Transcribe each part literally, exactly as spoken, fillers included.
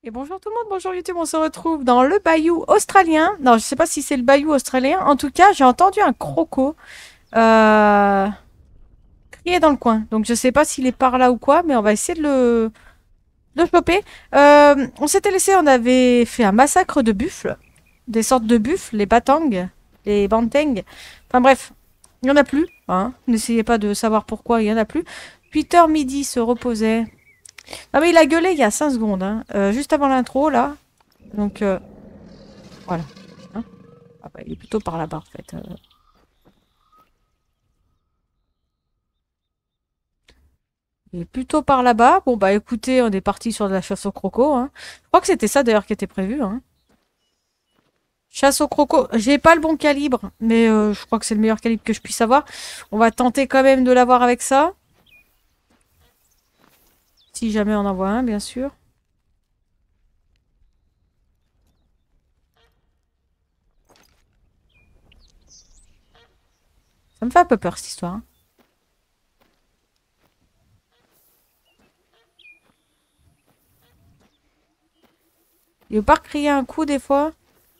Et bonjour tout le monde, bonjour YouTube, on se retrouve dans le bayou australien. Non, je sais pas si c'est le bayou australien. En tout cas, j'ai entendu un croco euh, crier dans le coin. Donc je sais pas s'il est par là ou quoi, mais on va essayer de le, de le choper. Euh, on s'était laissé, on avait fait un massacre de buffles. Des sortes de buffles, les batangs, les bantengs. Enfin bref, il y en a plus. Hein. N'essayez pas de savoir pourquoi il y en a plus. huit heures midi se reposait. Ah mais il a gueulé il y a cinq secondes, hein. Euh, juste avant l'intro là. Donc euh, voilà. Hein, ah bah, il est plutôt par là-bas en fait. Euh, il est plutôt par là-bas. Bon bah écoutez, on est parti sur de la chasse au croco. Hein. Je crois que c'était ça d'ailleurs qui était prévu. Hein. Chasse au croco. J'ai pas le bon calibre, mais euh, je crois que c'est le meilleur calibre que je puisse avoir. On va tenter quand même de l'avoir avec ça. Si jamais on en voit un, bien sûr. Ça me fait un peu peur cette histoire. Hein. Il veut pas crier un coup des fois.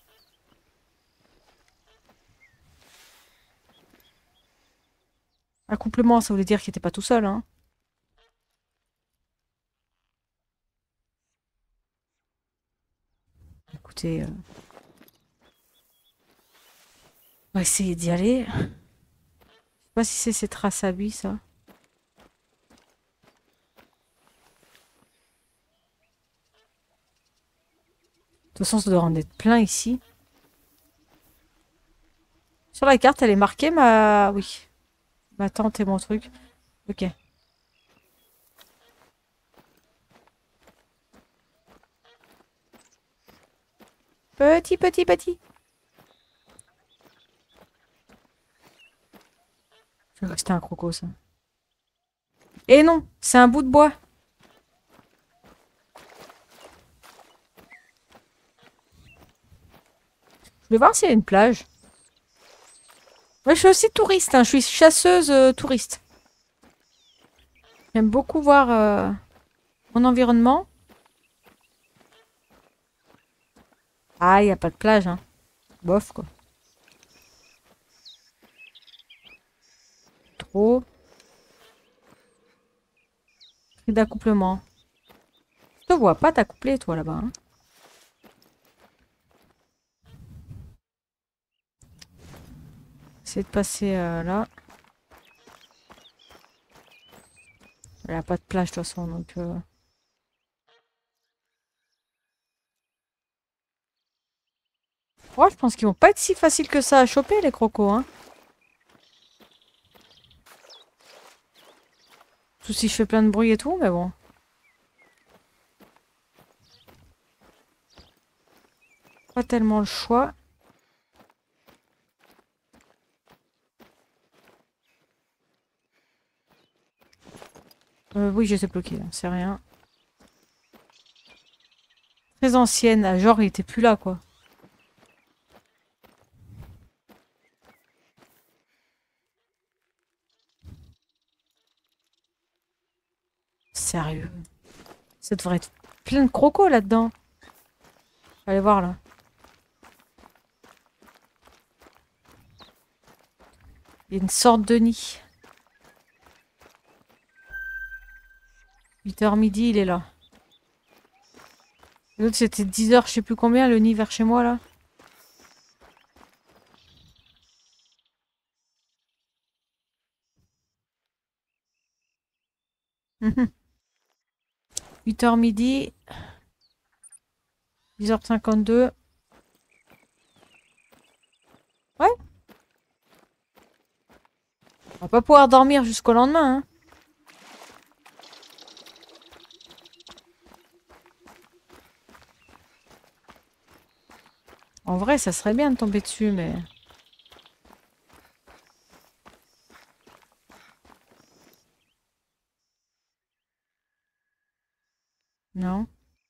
Accouplement, ça voulait dire qu'il était pas tout seul. Hein. Écoutez, euh, on va essayer d'y aller. Je sais pas si c'est ses traces à lui, ça. De toute façon, ça doit en être plein ici. Sur la carte, elle est marquée, ma... Oui. Ma tante et mon truc. Ok. Petit, petit, petit. Je crois que c'était un croco, ça. Et non, c'est un bout de bois. Je vais voir s'il y a une plage. Moi, je suis aussi touriste, hein. Je suis chasseuse euh, touriste. J'aime beaucoup voir euh, mon environnement. Ah, il n'y a pas de plage, hein. Bof, quoi. Trop. Prix d'accouplement. Je te vois pas t'accoupler, toi, là-bas. Hein. Essayer de passer euh, là. Il n'y a pas de plage, de toute façon, donc... Euh... Ouais, je pense qu'ils vont pas être si faciles que ça à choper, les crocos, hein. Tout si je fais plein de bruit et tout, mais bon. Pas tellement le choix. Euh, oui, je sais bloquer, c'est rien. Très ancienne, ah, genre il était plus là, quoi. Sérieux. Ça devrait être plein de crocos là-dedans. Allez voir là. Il y a une sorte de nid. huit heures midi, il est là. L'autre c'était dix heures, je sais plus combien, le nid vers chez moi là. Mhm. huit heures midi. dix heures cinquante-deux. Ouais. On va pas pouvoir dormir jusqu'au lendemain, hein. En vrai, ça serait bien de tomber dessus, mais... Non.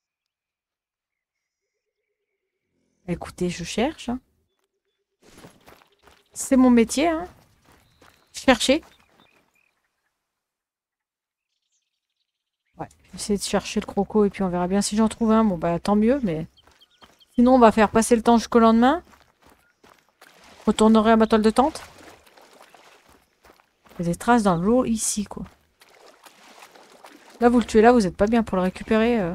Écoutez, je cherche. Hein. C'est mon métier, hein. Chercher. Ouais, je vais essayer de chercher le croco et puis on verra bien si j'en trouve un. Bon bah tant mieux, mais sinon on va faire passer le temps jusqu'au lendemain. Je retournerai à ma toile de tente. Il y a des traces dans l'eau ici quoi. Là vous le tuez là, vous êtes pas bien pour le récupérer. euh.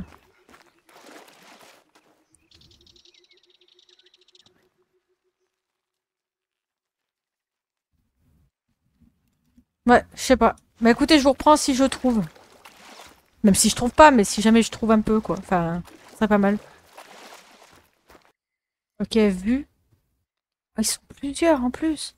Ouais, je sais pas. Bah écoutez, je vous reprends si je trouve. Même si je trouve pas, mais si jamais je trouve un peu quoi. Enfin, ce serait pas mal. Ok, vu. Ah, ils sont plusieurs en plus.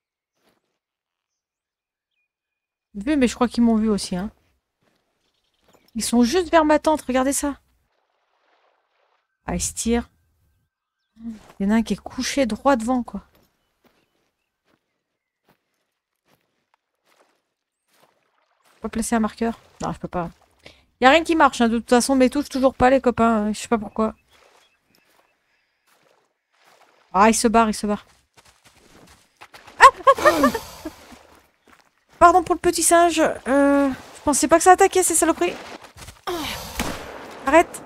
Vu, mais je crois qu'ils m'ont vu aussi, hein. Ils sont juste vers ma tente, regardez ça. Ah, ils se tirent. Il y en a un qui est couché droit devant, quoi. Je peux pas placer un marqueur? Non, je peux pas. Y a rien qui marche, hein. De toute façon, mais touche toujours pas, les copains. Je sais pas pourquoi. Ah, il se barre, il se barre. Pardon pour le petit singe. Euh, je pensais pas que ça attaquait, ces saloperies. Arrête.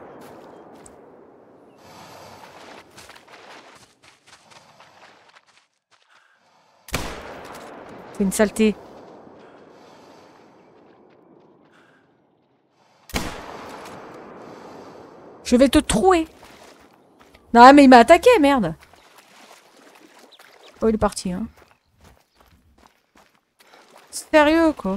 C'est une saleté. Je vais te trouer. Non, mais il m'a attaqué, merde. Oh, il est parti, hein. Sérieux, quoi.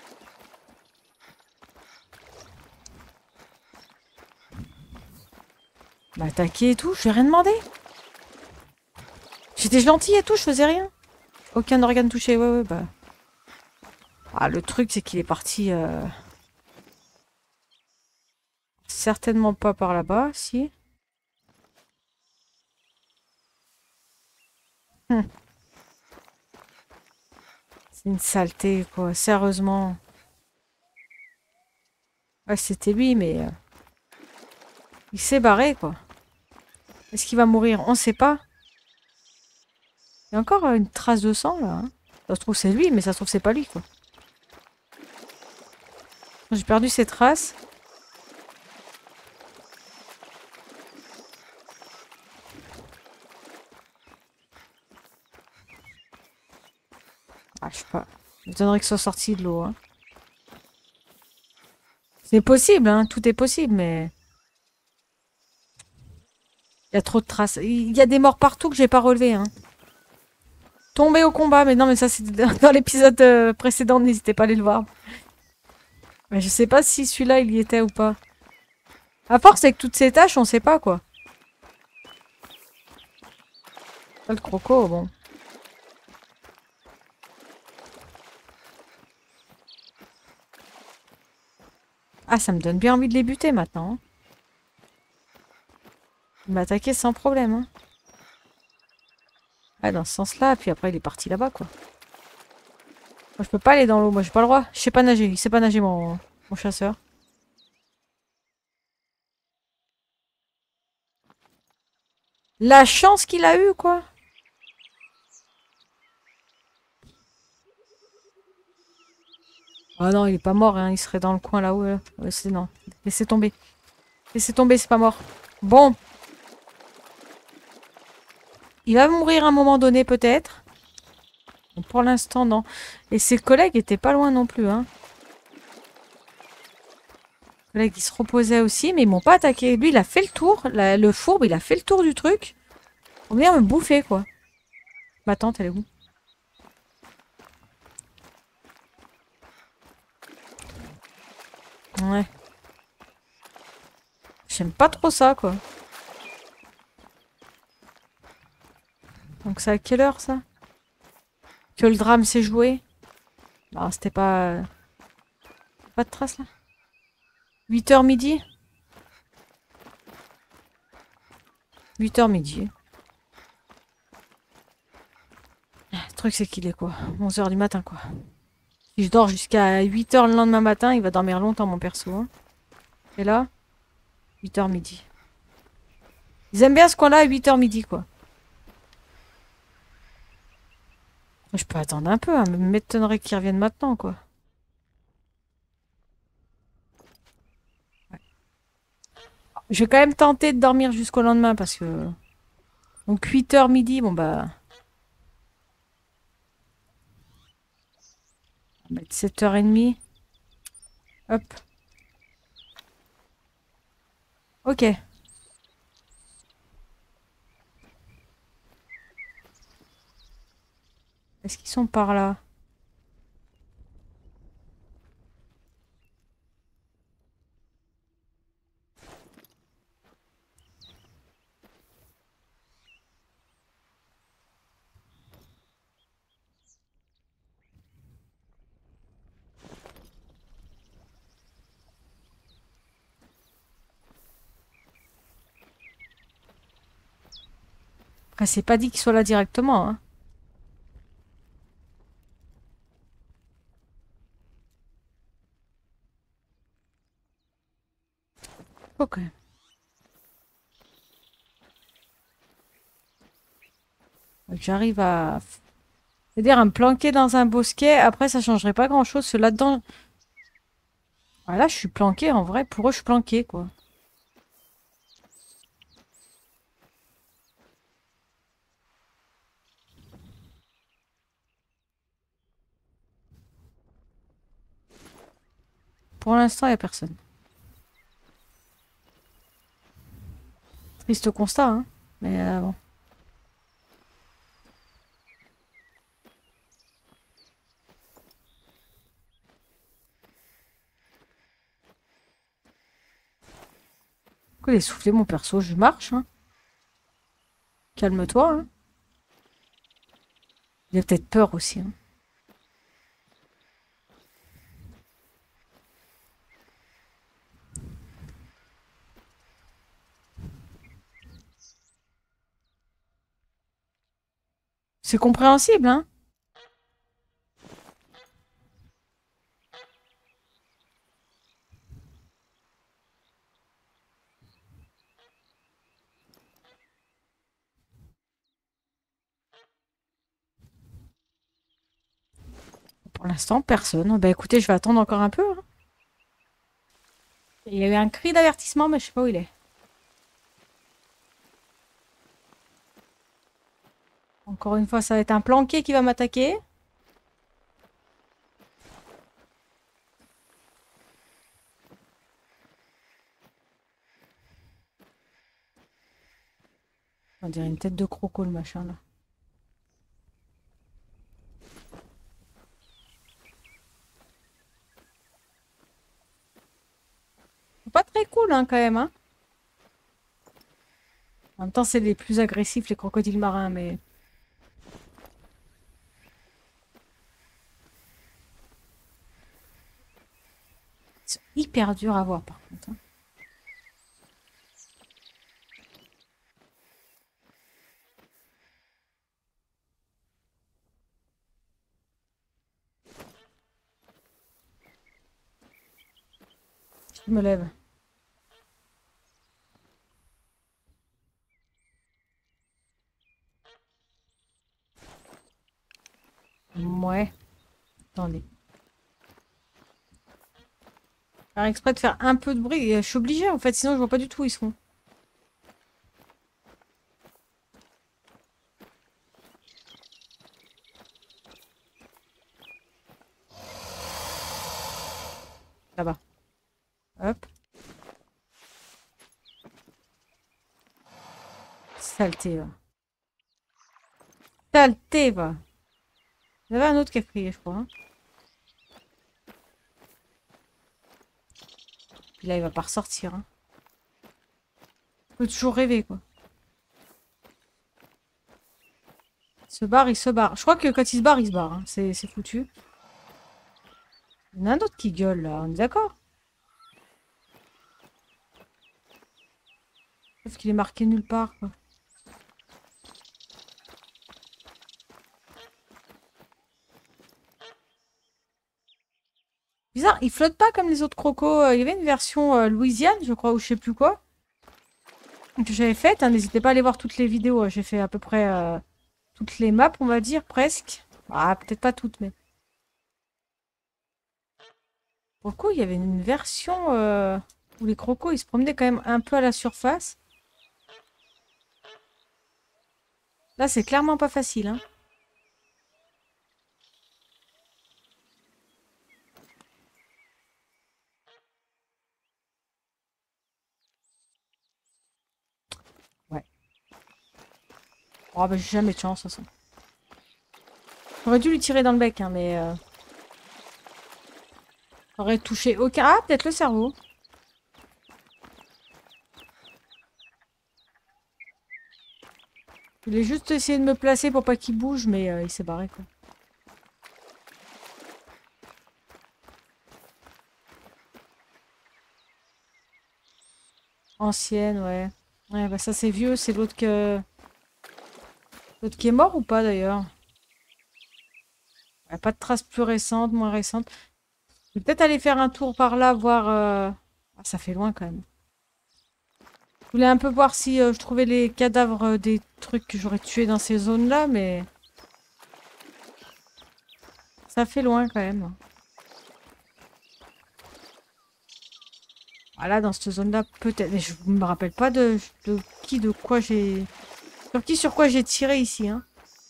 Il m'a attaqué et tout, je lui ai rien demandé. J'étais gentille et tout, je faisais rien. Aucun organe touché, ouais, ouais, bah. Ah, le truc, c'est qu'il est parti... euh, certainement pas par là-bas, si. Hum. C'est une saleté, quoi, sérieusement. Ouais, c'était lui, mais... euh, il s'est barré, quoi. Est-ce qu'il va mourir? On sait pas. Il y a encore euh, une trace de sang, là. Hein. Ça se trouve, c'est lui, mais ça se trouve, c'est pas lui, quoi. J'ai perdu ses traces. Ah, je sais pas. Je m'étonnerais qu'ils soient sortis de l'eau, hein. C'est possible, hein. Tout est possible, mais... Il y a trop de traces. Il y a des morts partout que j'ai pas relevées, hein. Tomber au combat, mais non, mais ça, c'était dans l'épisode euh, précédent. N'hésitez pas à aller le voir. Mais je sais pas si celui-là, il y était ou pas. À force, avec toutes ces tâches, on sait pas, quoi. Pas le croco, bon. Ah, ça me donne bien envie de les buter, maintenant. Hein. Il m'a attaqué sans problème, hein. Ah, dans ce sens-là, puis après, il est parti là-bas, quoi. Moi, je peux pas aller dans l'eau, moi, j'ai pas le droit. Je sais pas nager, il sait pas nager, mon, mon chasseur. La chance qu'il a eue, quoi. Ah non, il est pas mort, hein. Il serait dans le coin là-haut. Là. Ouais, c'est non. Laissez tomber. Laissez tomber, c'est pas mort. Bon. Il va mourir à un moment donné, peut-être. Pour l'instant, non. Et ses collègues étaient pas loin non plus, hein. Les collègues, ils se reposaient aussi, mais ils m'ont pas attaqué. Lui, il a fait le tour. La- le fourbe, il a fait le tour du truc. Pour venir me bouffer, quoi. Ma tante, elle est où? Ouais. J'aime pas trop ça, quoi. Donc c'est à quelle heure, ça? Que le drame s'est joué? Non, c'était pas... Pas de traces, là? huit heures midi? huit heures midi. Le truc, c'est qu'il est quoi? onze heures du matin, quoi. Si je dors jusqu'à huit heures le lendemain matin, il va dormir longtemps, mon perso. Hein. Et là, huit heures midi. Ils aiment bien ce coin-là à huit heures midi, quoi. Je peux attendre un peu, hein, mais m'étonnerait qu'ils reviennent maintenant, quoi. Je vais quand même tenter de dormir jusqu'au lendemain parce que... Donc huit heures midi, bon bah... On va mettre sept heures trente. Hop. Ok. Est-ce qu'ils sont par là? Après, c'est pas dit qu'ils soient là directement, hein. Ok. J'arrive à... C'est-à-dire à me planquer dans un bosquet. Après, ça changerait pas grand-chose. Parce que là-dedans... Ah, là, je suis planqué en vrai. Pour eux, je suis planqué, quoi. Pour l'instant, il n'y a personne. Triste constat, hein. Mais euh, bon. Pourquoi il est soufflé, mon perso? Je marche, hein. Calme-toi, hein. Il a peut-être peur aussi, hein. C'est compréhensible, hein. Pour l'instant, personne. Bah écoutez, je vais attendre encore un peu, hein. Il y a eu un cri d'avertissement, mais je sais pas où il est. Encore une fois, ça va être un planqué qui va m'attaquer. On dirait une tête de croco, le machin, là. Pas très cool, hein, quand même, hein. En même temps, c'est les plus agressifs, les crocodiles marins, mais... Ils sont hyper durs à voir, par contre, hein. Je me lève. Ouais. Attendez. Faire exprès de faire un peu de bruit. Je suis obligée, en fait, sinon je vois pas du tout où ils sont. Là-bas. Hop. Saleté, va. Saleté, va. Il y avait un autre qui a crié, je crois, hein. Puis là, il va pas ressortir, hein. On peut toujours rêver, quoi. Il se barre, il se barre. Je crois que quand il se barre, il se barre, hein. C'est foutu. Il y en a un autre qui gueule, là. On est d'accord? Sauf qu'il est marqué nulle part, quoi. Bizarre, il flotte pas comme les autres crocos. Euh, Il y avait une version euh, Louisiane, je crois, ou je sais plus quoi, que j'avais faite, hein. N'hésitez pas à aller voir toutes les vidéos, hein. J'ai fait à peu près euh, toutes les maps, on va dire, presque. Ah, peut-être pas toutes, mais... Pour le coup, il y avait une version... euh, Où les crocos, ils se promenaient quand même un peu à la surface. Là, c'est clairement pas facile, hein. Ouais. Oh, bah, j'ai jamais de chance, de toute façon. J'aurais dû lui tirer dans le bec, hein, mais... Euh... J'aurais touché aucun... Ah, peut-être le cerveau. Je voulais juste essayer de me placer pour pas qu'il bouge, mais euh, il s'est barré, quoi. Ancienne, ouais. Ouais, bah ça c'est vieux, c'est l'autre que... L'autre qui est mort ou pas, d'ailleurs? Ouais, pas de traces plus récentes, moins récentes. Je vais peut-être aller faire un tour par là, voir... euh, Ah, ça fait loin, quand même. Je voulais un peu voir si euh, je trouvais les cadavres euh, des trucs que j'aurais tués dans ces zones-là, mais... Ça fait loin, quand même. Voilà, dans cette zone-là, peut-être. Mais je me rappelle pas de, de qui, de quoi j'ai... Sur qui, sur quoi j'ai tiré ici, hein.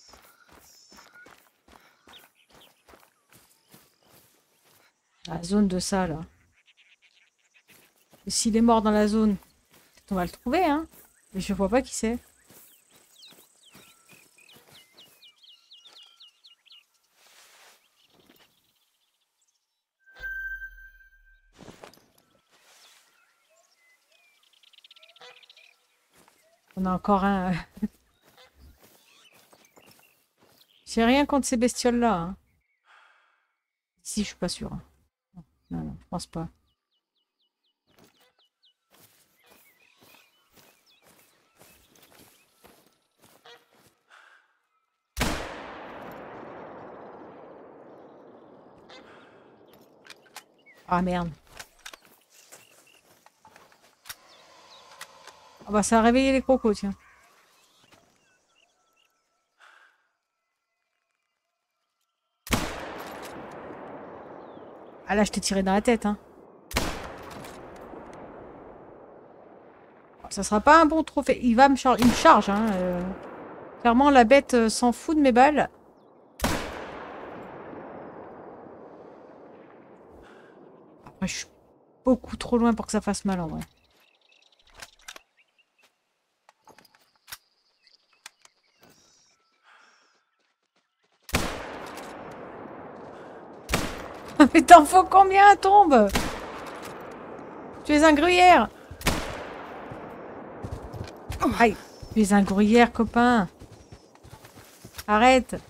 La zone de ça, là. Et s'il est mort dans la zone, peut-être on va le trouver, hein. Mais je vois pas qui c'est. On a encore un... J'ai rien contre ces bestioles-là, hein. Si, je suis pas sûre. Non, non, je pense pas. Ah, merde. Ah bah, ça a réveillé les crocos, tiens. Ah là, je t'ai tiré dans la tête, hein. Ça sera pas un bon trophée. Il va me, char... Il me charge, hein. euh. Clairement, la bête euh, s'en fout de mes balles. Après, je suis beaucoup trop loin pour que ça fasse mal, en vrai. Mais t'en faut combien, tombe? Tu es un gruyère. Aïe, tu es un gruyère, copain. Arrête.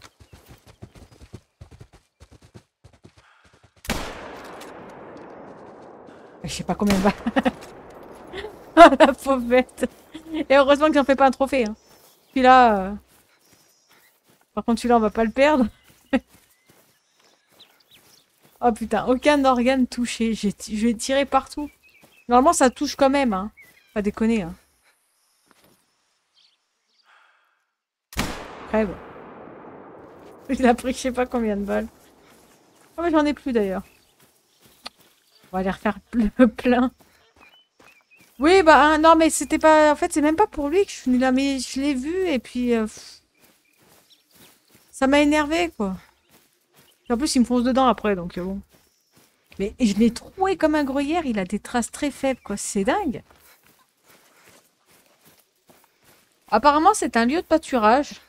Je sais pas combien de balles. Ah, la pauvre bête. Et heureusement que j'en fais pas un trophée, hein. Celui-là... euh, Par contre, celui-là, on va pas le perdre. Oh putain, aucun organe touché. J'ai je vais tirer partout. Normalement, ça touche quand même, hein. Pas déconner, hein. Crève. Il a pris je sais pas combien de balles. Oh, mais j'en ai plus d'ailleurs. On va les refaire ple- plein. Oui, bah, hein, non, mais c'était pas... En fait, c'est même pas pour lui que je suis venue là, mais je l'ai vu et puis... euh, pff, ça m'a énervé, quoi. Et en plus, il me fonce dedans après, donc euh, bon. Mais je l'ai troué comme un gruyère, il a des traces très faibles, quoi. C'est dingue. Apparemment, c'est un lieu de pâturage.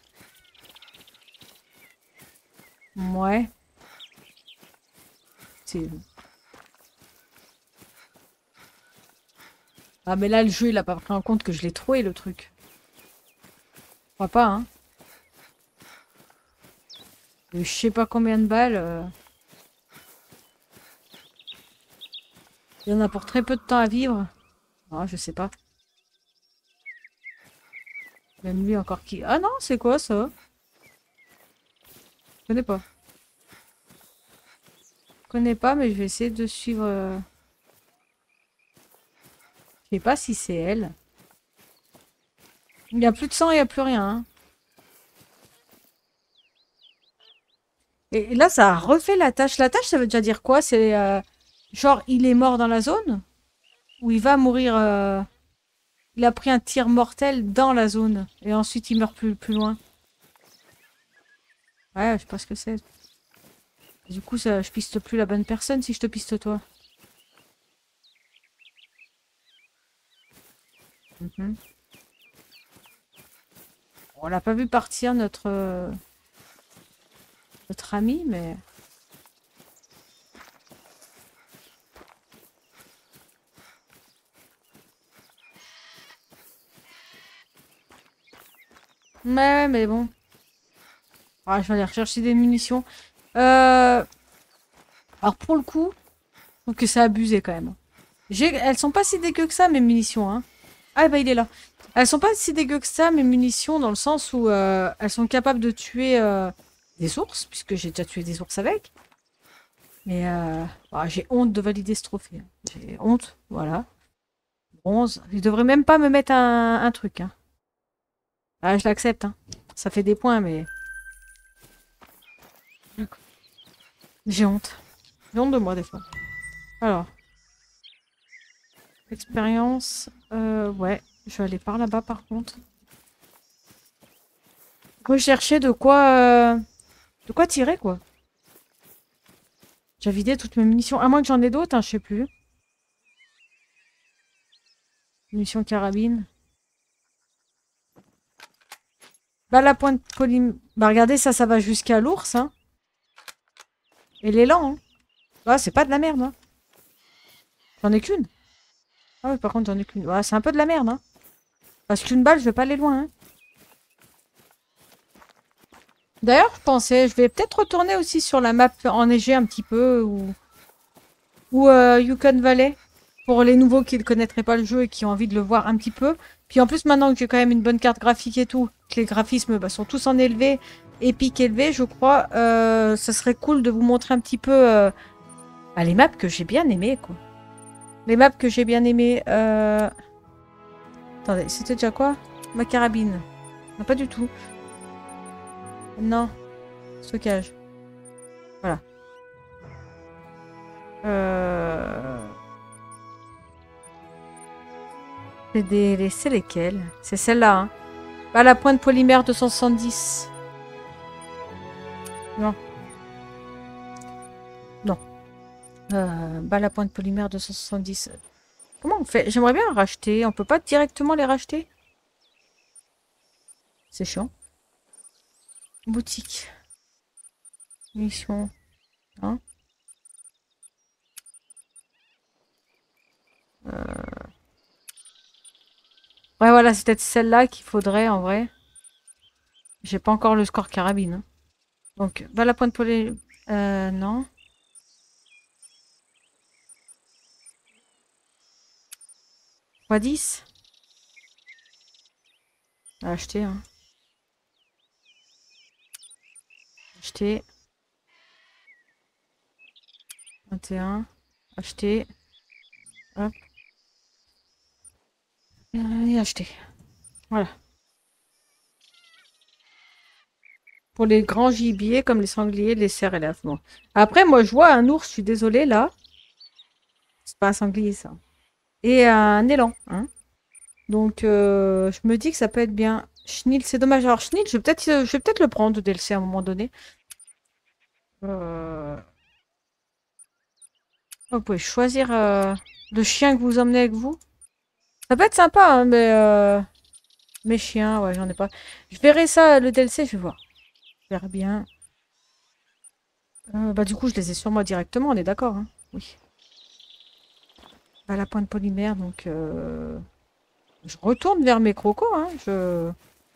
Ouais. C'est... Ah, mais là, le jeu, il a pas pris en compte que je l'ai troué, le truc. Je crois pas, hein. Et je sais pas combien de balles. euh. Il y en a pour très peu de temps à vivre. Ah, je sais pas. Même lui encore qui... Ah non, c'est quoi ça? Je connais pas. Je connais pas, mais je vais essayer de suivre... euh. Je sais pas si c'est elle. Il n'y a plus de sang, il n'y a plus rien, hein. Et là, ça a refait la tâche. La tâche, ça veut déjà dire quoi? C'est... euh, Genre, il est mort dans la zone? où il va mourir. euh, Il a pris un tir mortel dans la zone. Et ensuite, il meurt plus, plus loin. Ouais, je sais pas ce que c'est. Du coup, ça, je piste plus la bonne personne si je te piste toi. Mhm. On l'a pas vu partir, notre, euh, notre ami, mais... Ouais, mais bon. Ah, je vais aller rechercher des munitions. Euh... Alors, pour le coup, je trouve que c'est abusé quand même. J'ai... Elles sont pas si dégueu que ça, mes munitions, hein. Ah, bah, il est là. Elles sont pas si dégueu que ça, mes munitions, dans le sens où euh, elles sont capables de tuer euh, des ours, puisque j'ai déjà tué des ours avec. Mais euh, bah, j'ai honte de valider ce trophée, hein. J'ai honte, voilà. Bronze. Je devrais même pas me mettre un, un truc, hein. Ah, je l'accepte, hein. Ça fait des points, mais... J'ai honte. J'ai honte de moi, des fois. Alors. Expérience. Euh, ouais. Je vais aller par là-bas, par contre. Rechercher de quoi... euh, De quoi tirer, quoi. J'ai vidé toutes mes munitions. À moins que j'en ai d'autres, hein, je sais plus. Munitions carabine. Bah, la pointe poly... Bah, regardez, ça, ça va jusqu'à l'ours, hein. Et l'élan, hein. Ah, c'est pas de la merde, hein. J'en ai qu'une. Ah oui, par contre, j'en ai qu'une. Ouais, c'est un peu de la merde, hein. Parce qu'une balle, je vais pas aller loin, hein. D'ailleurs, je pensais, je vais peut-être retourner aussi sur la map enneigée un petit peu, ou, ou euh, Yukon Valley, pour les nouveaux qui ne connaîtraient pas le jeu et qui ont envie de le voir un petit peu. Puis en plus, maintenant que j'ai quand même une bonne carte graphique et tout, que les graphismes bah, sont tous en élevé, épique élevé, je crois, euh, ça serait cool de vous montrer un petit peu euh, bah, les maps que j'ai bien aimées, quoi. Les maps que j'ai bien aimées. Euh... Attendez, c'était déjà quoi? Ma carabine. Non, pas du tout. Non. Stockage. Voilà. Euh... C'est des... les- c'est lesquelles? C'est celle-là, hein. Pas la pointe polymère deux cent soixante-dix. Non. Non. Euh, bah la pointe polymère deux cent soixante-dix. Comment on fait? J'aimerais bien en racheter. On peut pas directement les racheter? C'est chiant. Boutique. Mission. Hein? Euh... Ouais, voilà, c'est peut-être celle-là qu'il faudrait en vrai. J'ai pas encore le score carabine, hein. Donc, bah la pointe polymère. Euh, non. fois dix. À acheter, hein. Acheter. vingt et un. Acheter. Hop. Et acheter. Voilà. Pour les grands gibiers comme les sangliers, les cerfs et les bon. Après, moi, je vois un ours, je suis désolée, là. C'est pas un sanglier, ça. Et un élan, hein. Donc, euh, je me dis que ça peut être bien. Schnill, c'est dommage. Alors, Schnill, je vais peut-être euh, je vais peut-être le prendre de D L C à un moment donné. Euh, Vous pouvez choisir euh, le chien que vous emmenez avec vous. Ça peut être sympa, hein, mais... Euh... Mes chiens, ouais, j'en ai pas. Je verrai ça, le D L C, je vais voir. Je verrai bien. Euh, bah, du coup, je les ai sur moi directement, on est d'accord, hein. Oui. Bah, la pointe polymère, donc... Euh... Je retourne vers mes crocos, hein. Je...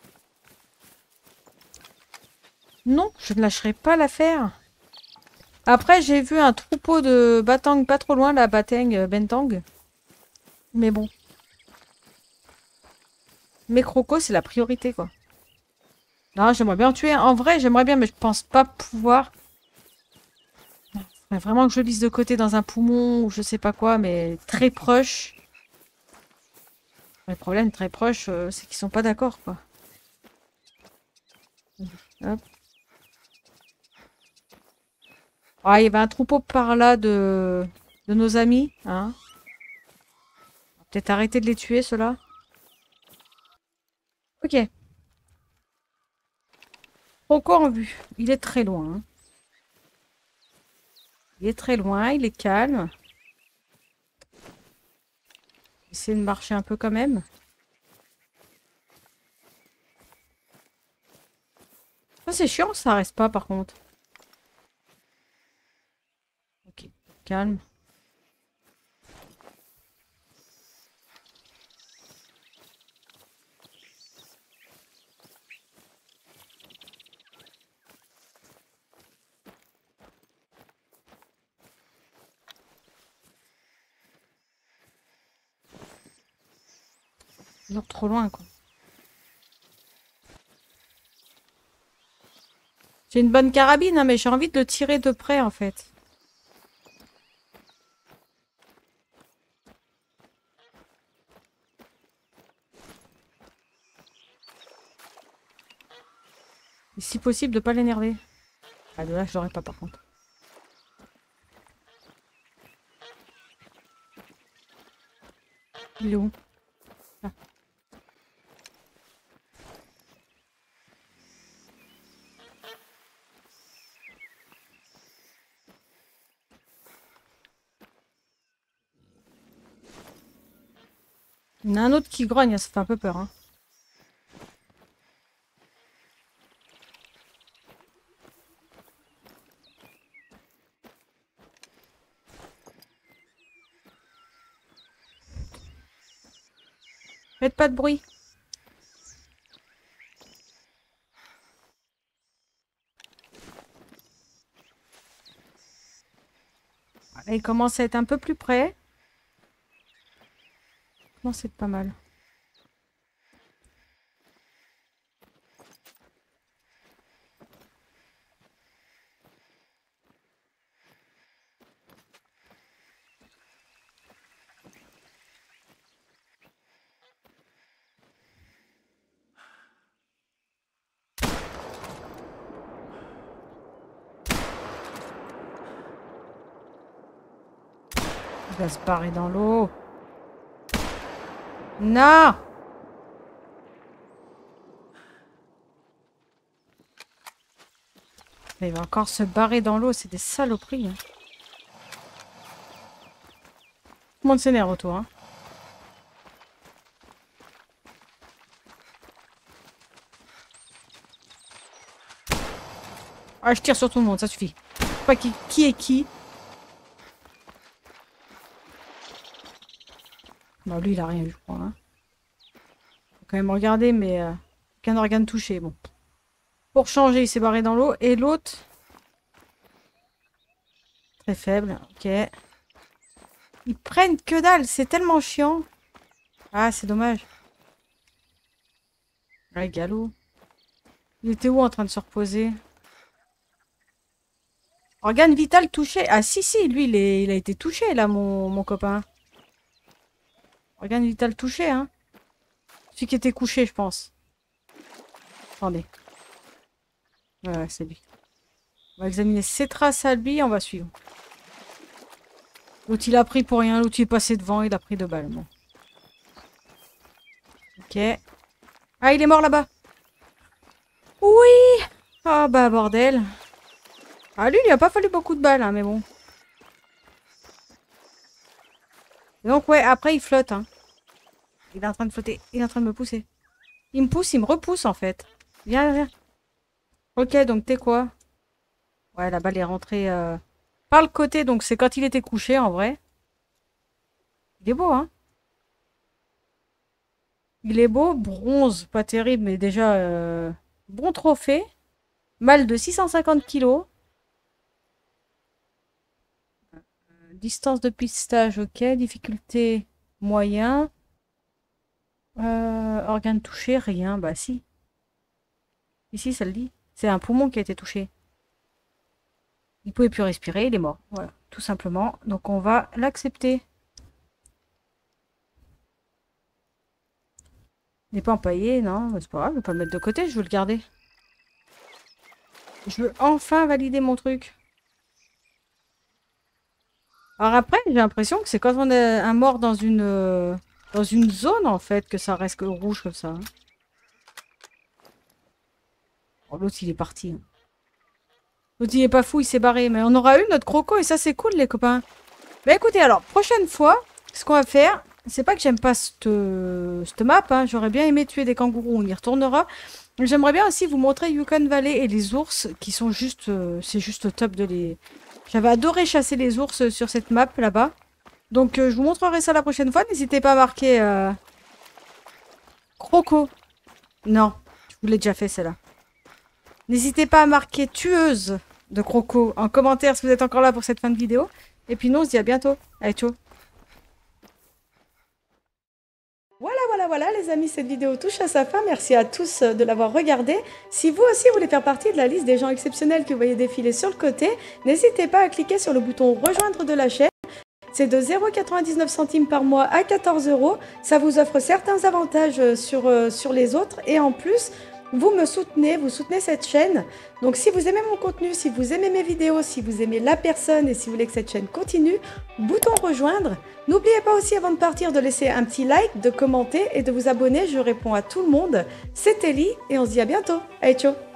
Non, je ne lâcherai pas l'affaire. Après, j'ai vu un troupeau de batang pas trop loin, la batang, euh, bentang. Mais bon. Mes crocos, c'est la priorité, quoi. Non, j'aimerais bien en tuer un. En vrai, j'aimerais bien, mais je pense pas pouvoir. Faudrait vraiment que je le lise de côté dans un poumon ou je sais pas quoi, mais très proche. Le problème, très proche, euh, c'est qu'ils sont pas d'accord, quoi. Hop. Ah, il y avait un troupeau par là de, de nos amis, hein. Peut-être arrêter de les tuer, ceux-là. Ok. Croco en vue. Il est très loin. Hein. Il est très loin, il est calme. Essayer de marcher un peu quand même. Ça c'est chiant, ça reste pas par contre. Ok, calme. Toujours trop loin quoi. J'ai une bonne carabine, hein, mais j'ai envie de le tirer de près en fait. Et si possible de pas l'énerver. Ah de là je l'aurais pas par contre. Il est où? Ah. Il y en a un autre qui grogne, ça fait un peu peur. Hein. Faites pas de bruit. Là, il commence à être un peu plus près. Comment c'est pas mal. Il va se barrer dans l'eau. Non! Il va encore se barrer dans l'eau, c'est des saloperies. Hein. Tout le monde s'énerve autour. Hein. Ah, je tire sur tout le monde, ça suffit. Je sais pas qui, qui est qui. Bon, lui, il a rien eu, je crois. Hein. Faut quand même regarder, mais euh, aucun organe touché. Bon. Pour changer, il s'est barré dans l'eau. Et l'autre... Très faible, ok. Ils prennent que dalle, c'est tellement chiant. Ah, c'est dommage. Ouais, galop. Il était où en train de se reposer? Organe vital touché. Ah si, si, lui, il, est... il a été touché, là, mon, mon copain. Organe vital touché, hein. Celui qui était couché, je pense. Attendez. Ouais, ouais, c'est lui. On va examiner ses traces à lui, on va suivre. L'autre, il a pris pour rien. L'autre, il est passé devant, il a pris deux balles. Bon. Ok. Ah, il est mort là-bas. Oui. Ah bah, bordel. Ah, lui, il a pas fallu beaucoup de balles, hein, mais bon. Et donc, ouais, après, il flotte, hein. Il est en train de flotter. Il est en train de me pousser. Il me pousse, il me repousse, en fait. Viens, viens. Ok, donc, t'es quoi? Ouais, la balle est rentrée euh, par le côté, donc c'est quand il était couché, en vrai. Il est beau, hein? Il est beau, bronze, pas terrible, mais déjà, euh, bon trophée. Mal de six cent cinquante kilos. Distance de pistage, ok. Difficulté, moyen. Euh, organe touché, rien. Bah si. Ici, ça le dit. C'est un poumon qui a été touché. Il pouvait plus respirer, il est mort. Voilà, tout simplement. Donc on va l'accepter. Il n'est pas empaillé, non. C'est pas grave, je vais pas le mettre de côté, je veux le garder. Je veux enfin valider mon truc. Alors après, j'ai l'impression que c'est quand on a un mort dans une... Euh, dans une zone, en fait, que ça reste rouge comme ça. Hein. Oh, l'autre, il est parti. Hein. L'autre, il est pas fou, il s'est barré. Mais on aura eu notre croco et ça, c'est cool, les copains. Bah écoutez, alors, prochaine fois, ce qu'on va faire, c'est pas que j'aime pas cette, cette map. Hein. J'aurais bien aimé tuer des kangourous, on y retournera. J'aimerais bien aussi vous montrer Yukon Valley et les ours qui sont juste... Euh, c'est juste top de les... J'avais adoré chasser les ours sur cette map là-bas. Donc euh, je vous montrerai ça la prochaine fois. N'hésitez pas à marquer... Euh... Croco. Non, je vous l'ai déjà fait celle-là. N'hésitez pas à marquer tueuse de Croco en commentaire si vous êtes encore là pour cette fin de vidéo. Et puis nous on se dit à bientôt. Allez, ciao. Voilà, voilà, voilà, les amis, cette vidéo touche à sa fin. Merci à tous de l'avoir regardée. Si vous aussi voulez faire partie de la liste des gens exceptionnels que vous voyez défiler sur le côté, n'hésitez pas à cliquer sur le bouton rejoindre de la chaîne. C'est de zéro virgule quatre-vingt-dix-neuf centimes par mois à quatorze euros. Ça vous offre certains avantages sur, euh, sur les autres. Et en plus, vous me soutenez, vous soutenez cette chaîne. Donc si vous aimez mon contenu, si vous aimez mes vidéos, si vous aimez la personne et si vous voulez que cette chaîne continue, bouton rejoindre. N'oubliez pas aussi avant de partir de laisser un petit like, de commenter et de vous abonner. Je réponds à tout le monde. C'était Ellie et on se dit à bientôt. Allez, ciao!